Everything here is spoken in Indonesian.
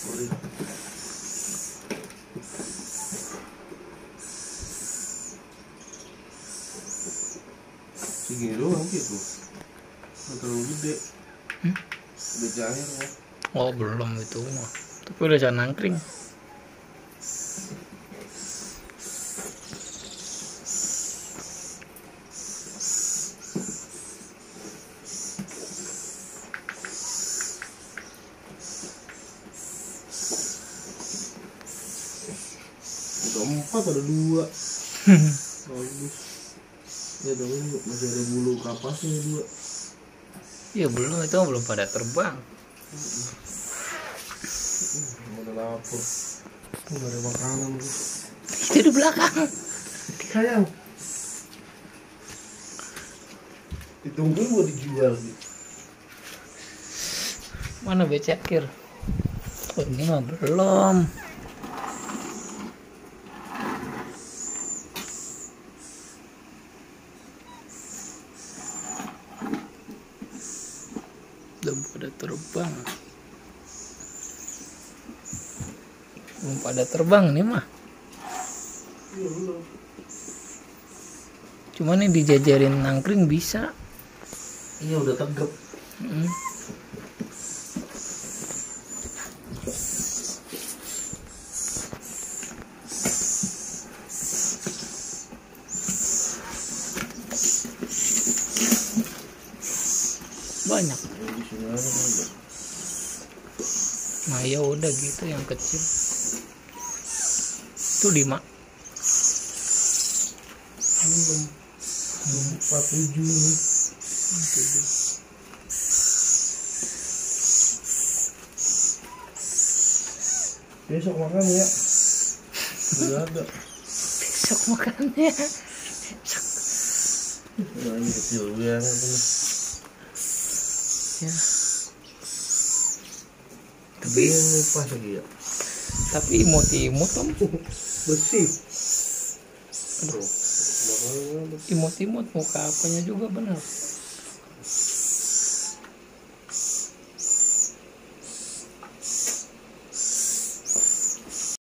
Segini doang gitu, nggak terlalu gede. Udah cair ya. Oh belum itu mah, tapi udah jangan nangkring. Udah 4 ada 2. Bagus. Ya tapi masih ada bulu kapasnya 2. Ya belum, itu belum pada terbang. Udah lapar. Nggak ada makanan. Itu di belakang. Sayang. Ditungguin buat dijual gitu. Mana becekir? Oh, ini mah belum. Udah pada terbang. Belum pada terbang nih mah. Iya belum. Cuma nih dijajarin nangkring bisa. Iya udah tegap. Banyak. Di sini aja kan. Nah ya udah gitu yang kecil. Itu 5. Belum. 47 nih. Besok makan ya. Udah ada. Besok makannya. Nah, ini kecil banget nih. Ya. Tapi ini pas lagi ya. Tapi imut-imut om. Bersih. Aduh, Makanya imut-imut muka apanya juga bener.